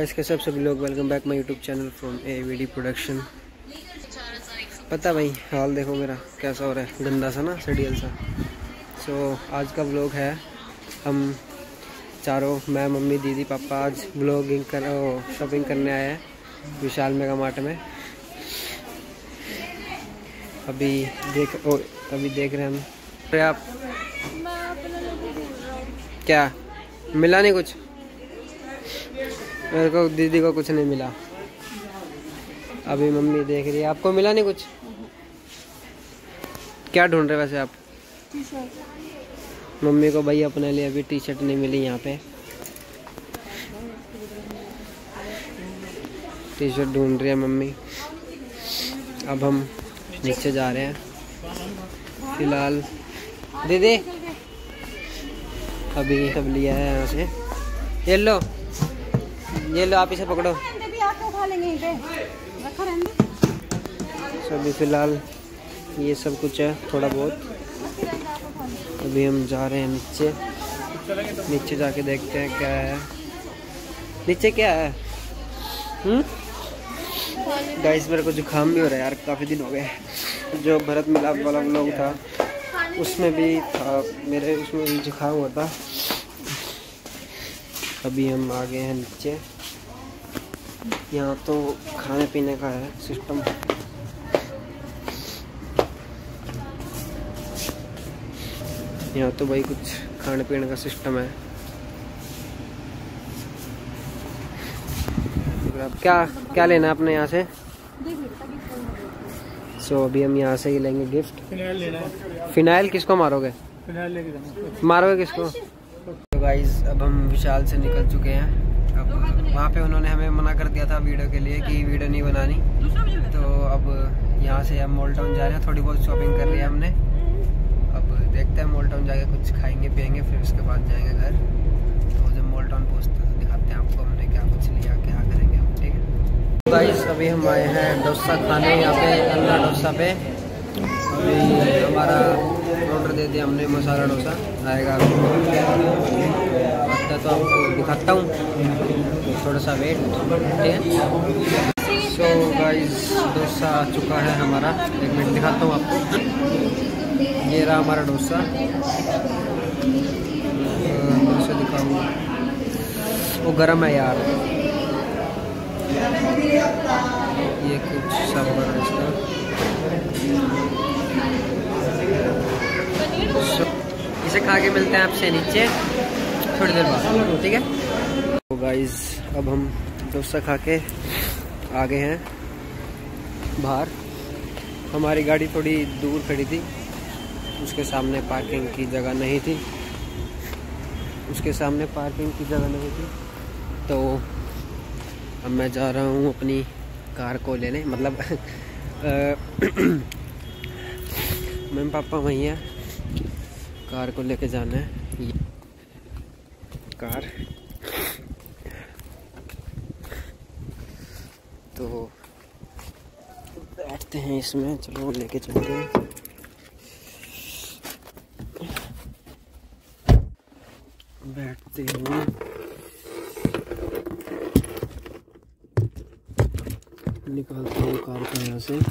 Guys कैसे सब लोग, welcome back my YouTube channel from AVD production. पता भाई हाल देखो मेरा कैसा हो रहा है, गंदा सा ना, सड़ियल सा। आज का व्लॉग है, हम चारों, मैं, मम्मी, दीदी, पापा आज व्लॉगिंग शॉपिंग करने आए हैं विशाल मेगा मार्ट में। अभी देख रहे हैं हम। अरे आप क्या मिला नहीं कुछ? मेरे को दीदी को कुछ नहीं मिला। अभी मम्मी देख रही है, आपको मिला नहीं कुछ? क्या ढूंढ रहे वैसे आप? मम्मी को भाई अपने लिए अभी टी शर्ट नहीं मिली। यहाँ पे टी शर्ट ढूंढ रही है मम्मी। अब हम नीचे जा रहे हैं फिलहाल। दीदी अभी सब लिया है यहाँ से। ये लो आप इसे पकड़ो। अभी फिलहाल ये सब कुछ है, थोड़ा बहुत। अभी हम जा रहे हैं नीचे जाके देखते हैं क्या है नीचे, क्या है। गाइस मेरे को जुकाम भी हो रहा है यार, काफ़ी दिन हो गए। जो भरत मिलाप वाला व्लॉग था उसमें भी था मेरे, उसमें भी जुकाम हुआ था। अभी हम आ गए हैं नीचे। यहाँ तो खाने पीने का है सिस्टम। यहाँ तो भाई कुछ खाने पीने का सिस्टम है। क्या लेना है अपने यहाँ से? अभी हम यहाँ से ही लेंगे गिफ्ट। फिनाइल लेना है। फिनाइल किसको मारोगे? फिनाइल लेके जाना। मारोगे किसको? तो गाइस अब हम विशाल से निकल चुके हैं। अब वहाँ पे उन्होंने हमें मना कर दिया था वीडियो के लिए कि वीडियो नहीं बनानी। तो अब यहाँ से हम मॉल टाउन जा रहे हैं। थोड़ी बहुत शॉपिंग कर लिया हमने। अब देखते हैं मॉल टाउन जाके कुछ खाएंगे पियेंगे, फिर उसके बाद जाएंगे घर। तो जब मॉल टाउन पहुँचते हैं तो दिखाते हैं आपको हमने क्या कुछ लिया, क्या करेंगे हम। ठीक है गाइस, अभी हम आए हैं डोसा खाने यहाँ पे, अन्ना डोसा पे। अभी हमारा ऑर्डर दे दिया हमने, मसाला डोसा आएगा तो आपको दिखाता हूँ, थोड़ा सा वेट। ठीक है। सो गाइस डोसा आ चुका है हमारा, एक मिनट दिखाता हूँ आपको। ये रहा हमारा डोसा। डोसा दिखाऊंगा, वो गरम है यार। ये कुछ सांभर है इसका। इसे खा के मिलते हैं आपसे नीचे थोड़ी देर बाद, ठीक है। तो गाइस अब हम डोसा खा के आ गए हैं बाहर। हमारी गाड़ी थोड़ी दूर खड़ी थी, उसके सामने पार्किंग की जगह नहीं थी। तो अब मैं जा रहा हूँ अपनी कार को लेने, मतलब मम्मी पापा वहीं हैं, कार को लेके जाना है। ये कार तो बैठते हैं इसमें, चलो लेके चलते हैं। बैठते हैं, निकालते हैं कार को यहाँ से।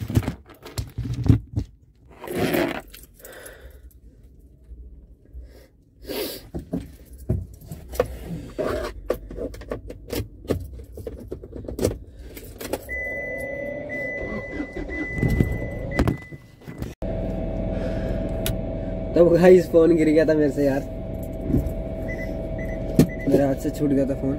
तब गाइस फोन गिर गया था मेरे से यार, मेरे हाथ से छूट गया था फोन।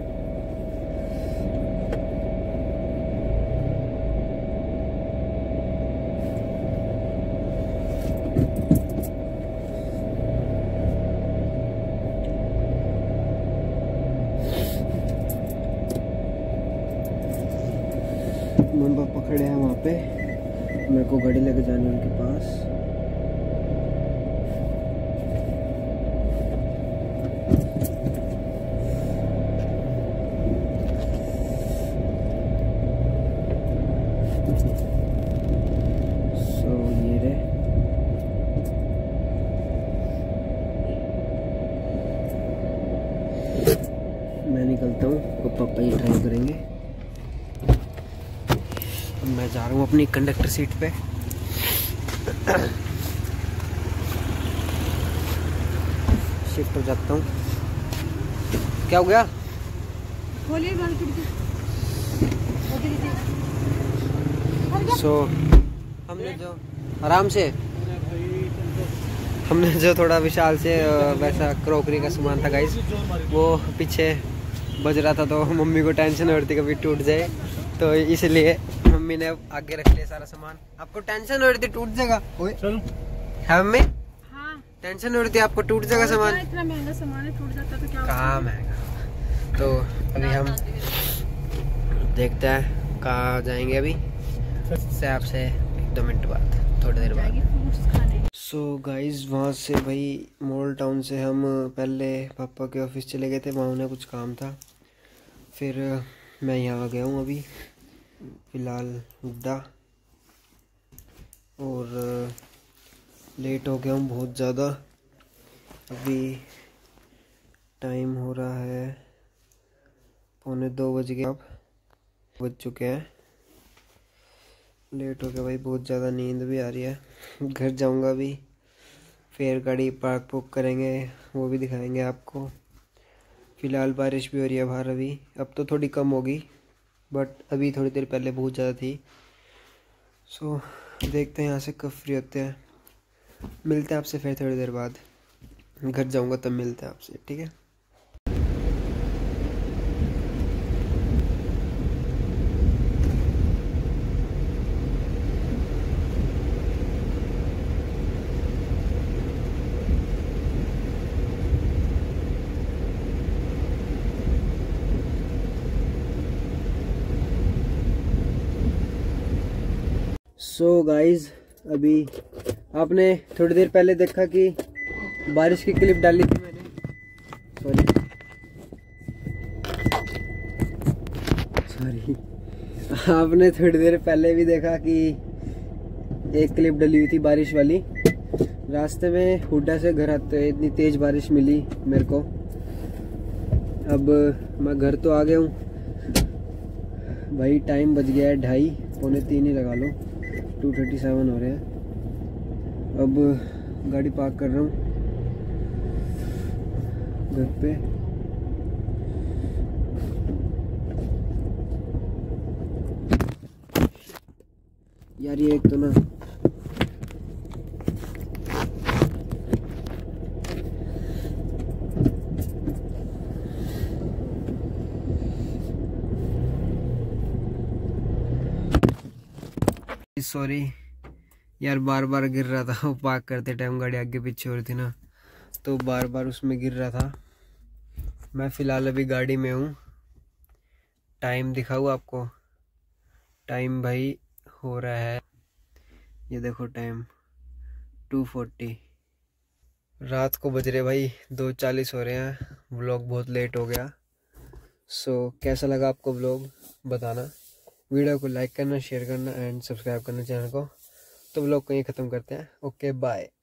मम्मी पापा खड़े हैं वहाँ पे, मेरे को गाड़ी लेके जानी है उनके पास। ये रे मैं निकलता देता हूँ, वो पापा ही ड्राइव करेंगे। मैं जा रहा हूँ अपनी कंडक्टर सीट पे। शिफ्ट हो जाता हूँ। क्या हो गया? हमने जो आराम से हमने जो थोड़ा विशाल से वैसा क्रॉकरी का सामान था गाइस, वो पीछे बज रहा था, तो मम्मी को टेंशन हो रही थी कभी टूट जाए, तो इसलिए मम्मी ने आगे रख लिया सारा सामान। आपको टेंशन हो रही थी टूट जाएगा? है मम्मी? हाँ। टेंशन हो रही थी आपको टूट जाएगा सामान? इतना महंगा सामान है, टूट जाता तो क्या? कहाँ महंगा। तो अभी हम देखते हैं कहाँ जाएंगे अभी से, आपसे 1-2 मिनट बाद, थोड़ी देर बाद। सो गाइज वहाँ से भाई मॉल टाउन से हम पहले पापा के ऑफिस चले गए थे, वहाँ उन्हें कुछ काम था। फिर मैं यहाँ आ गया हूँ अभी फ़िलहाल हुड्डा, और लेट हो गया हूँ बहुत ज़्यादा। अभी टाइम हो रहा है 1:45 बज गए, अब बज चुके हैं। लेट हो गया भाई, बहुत ज़्यादा नींद भी आ रही है। घर जाऊंगा अभी, फिर गाड़ी पार्क पुक करेंगे, वो भी दिखाएंगे आपको। फ़िलहाल बारिश भी हो रही है बाहर अभी, अब तो थोड़ी कम होगी, बट अभी थोड़ी देर पहले बहुत ज़्यादा थी। सो देखते हैं यहाँ से कब फ्री होते हैं। मिलते हैं आपसे फिर थोड़ी देर बाद, घर जाऊंगा तब मिलते हैं आपसे, ठीक है? सो गाइज अभी आपने थोड़ी देर पहले देखा कि बारिश की क्लिप डाली थी मैंने, सॉरी आपने थोड़ी देर पहले भी देखा कि एक क्लिप डली हुई थी बारिश वाली। रास्ते में हुड्डा से घर आते इतनी तेज बारिश मिली मेरे को। अब मैं घर तो आ गया हूँ भाई, टाइम बज गया है 2:30, 2:45 ही लगा लो, 2:37 हो रहे हैं। अब गाड़ी पार्क कर रहा हूँ घर पे। यार ये एक तो ना सॉरी यार, बार बार गिर रहा था। वो पार्क करते टाइम गाड़ी आगे पीछे हो रही थी ना, तो बार बार उसमें गिर रहा था। मैं फ़िलहाल अभी गाड़ी में हूँ। टाइम दिखाऊँ आपको? टाइम भाई हो रहा है, ये देखो टाइम 2:40, रात को बज रहे भाई 2:40 हो रहे हैं। व्लॉग बहुत लेट हो गया। सो कैसा लगा आपको व्लॉग बताना। वीडियो को लाइक करना, शेयर करना एंड सब्सक्राइब करना चैनल को। तो व्लॉग को यहीं ख़त्म करते हैं। Okay bye.